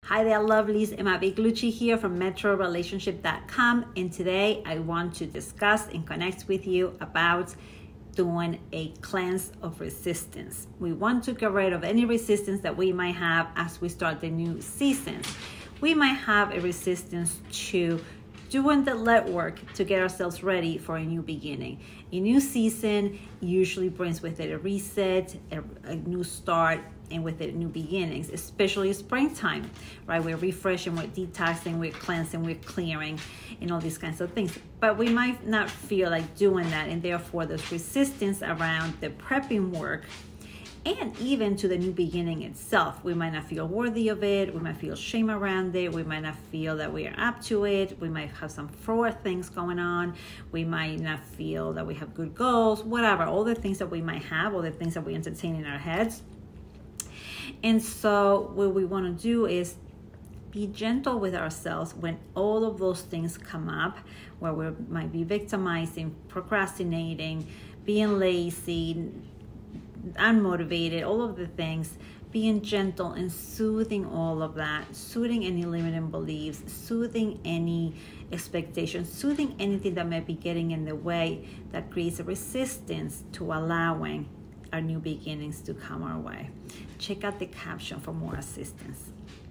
Hi there, lovelies. Emma Biglucci here from metrorelationship.com, and today I want to discuss and connect with you about doing a cleanse of resistance. We want to get rid of any resistance that we might have as we start the new season. We might have a resistance to doing the legwork to get ourselves ready for a new beginning. A new season usually brings with it a reset, a new start, and with it new beginnings, especially springtime, right? We're refreshing, we're detoxing, we're cleansing, we're clearing, and all these kinds of things. But we might not feel like doing that, and therefore there's resistance around the prepping work and even to the new beginning itself. We might not feel worthy of it. We might feel shame around it. We might not feel that we are up to it. We might have some fraud things going on. We might not feel that we have good goals, whatever, all the things that we might have, all the things that we entertain in our heads. And so what we want to do is be gentle with ourselves when all of those things come up, where we might be victimizing, procrastinating, being lazy, unmotivated, all of the things, being gentle and soothing all of that, soothing any limiting beliefs, soothing any expectations, soothing anything that might be getting in the way that creates a resistance to allowing our new beginnings to come our way. Check out the caption for more assistance.